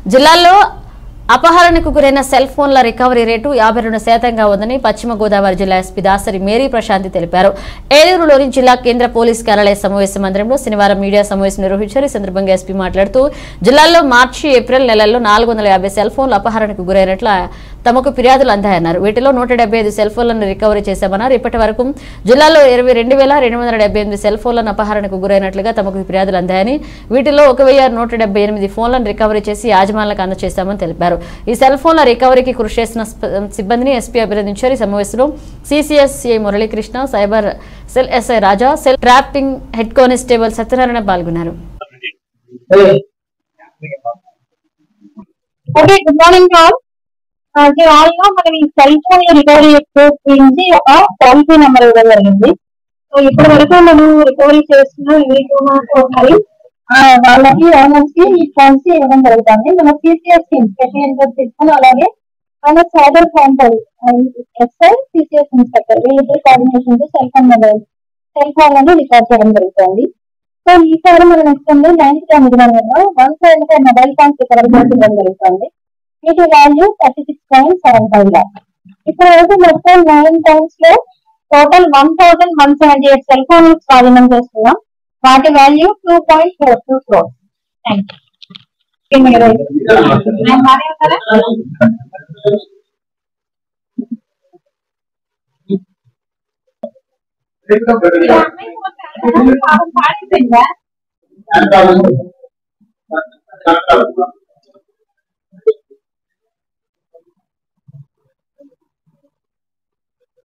జిల్లాలో అపహరణకు గురైన సెల్ ఫోన్ల రికవరీ రేటు 52% ఉందని పశ్చిమ గోదావరి జిల్లా ఎస్పీ దాసరి మేరీ ప్రశాంతి తెలిపారు. ఏలూరులోని జిల్లా కేంద్ర పోలీస్ కార్యాలయ సమావేశ మందిరంలో శనివారం మీడియా సమావేశం నిర్వహించారు. ఈ సందర్భంగా ఎస్పీ మాట్లాడుతూ జిల్లాలో మార్చి ఏప్రిల్ నెలల్లో 450 సెల్ ఫోన్లు అపహరణకు గురైనట్లు తమకు ఫిర్యాదులు అందాయన్నారు. వీటిలో 175 సెల్ ఫోన్లను రికవరీ చేశామన్నారు. ఇప్పటి వరకు జిల్లాలో 22,278 సెల్ ఫోన్లను అపహరణకు గురైనట్లుగా తమకు ఫిర్యాదులు అందాయని, వీటిలో 1,178 ఫోన్లను రికవరీ చేసి యాజమాన్యాలకు అందజేశామని తెలిపారు. ఈ సెల్ ఫోన్ల రికవరీకి కృషి చేసిన సిబ్బందిని ఎస్పీ అభినందించారు. ఈ సమావేశంలో CCS CI Muralikrishna, cyber cell SI Raja, cell trapping head constable Satyanarayana పాల్గొన్నారు. మనం ఈ సెల్ ఫోన్ రికవరీ గురించి ఒక టోల్ ఫ్రీ నెంబర్ ఇవ్వడం జరిగింది. సో ఇప్పటి వరకు మనం రికవరీ చేస్తున్న వాళ్ళకి ఓనర్స్ కి ఈ ఫోన్స్ ఇవ్వడం జరుగుతుంది. మన సిసిఎస్ స్పెషల్ ఇంట్రెస్ట్ తీసుకుని అలాగే మన cyber counter SI CCS inspector వీళ్ళిద్దరు కోఆర్డినేషన్ తో సెల్ ఫోన్ లను రికార్డ్ చేయడం జరుగుతుంది. సో ఈసారి మనం ఇస్తుంది 9th 175 మొబైల్ ఫోన్స్ రికవరీ చేయడం జరుగుతుంది. వీటి వాల్యూ 36.75 lakhs. ఇప్పుడు వరకు మొత్తం 9 టైమ్స్ లో టోటల్ 1,178 సెల్ ఫోన్ స్వాధీనం చేస్తున్నాం. వాటి వాల్యూ 2.42 crores. Thank you.